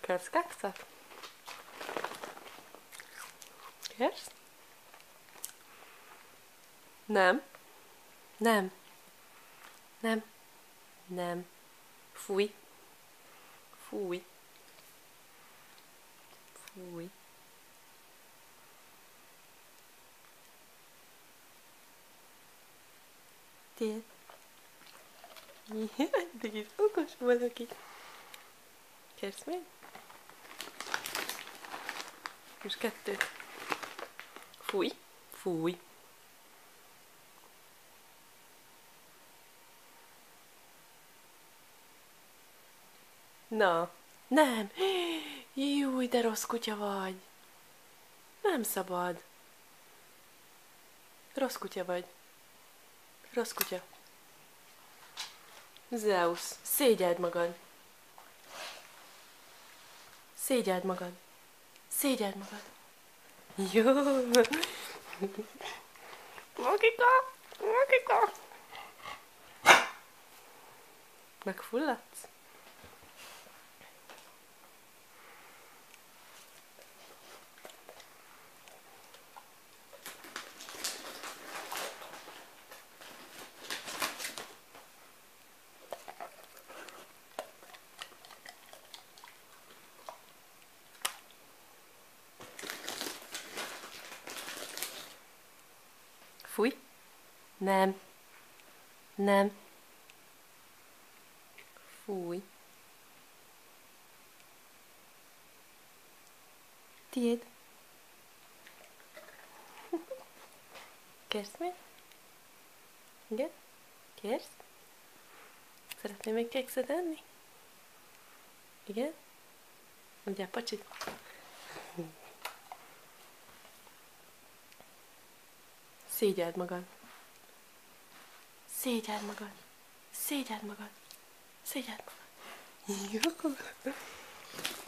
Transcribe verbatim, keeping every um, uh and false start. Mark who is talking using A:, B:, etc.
A: Kérsz kekszet? Kérsz? Nem. Nem. Nem. Nem. Fúj. Fúj. Fúj. Tiéd. Jaj, de kis okos valaki. Kérsz még? Most kettő. Fúj. Fúj. Na, nem. Júj, de rossz kutya vagy. Nem szabad. Rossz kutya vagy. Rossz kutya. Zeus, szégyeld magad. Szégyeld magad. Szégyeld magad. Jó. Magika, Magika. Megfulladsz? Fúj. Nem. Nem. Fúj. Tiéd. Kérsz még? Igen? Kérsz? Szeretnél még kekszet enni? Igen? Mondjál pacsit. Szégyeld magad. Szégyeld magad. Szégyeld magad. Szégyeld magad. Jó.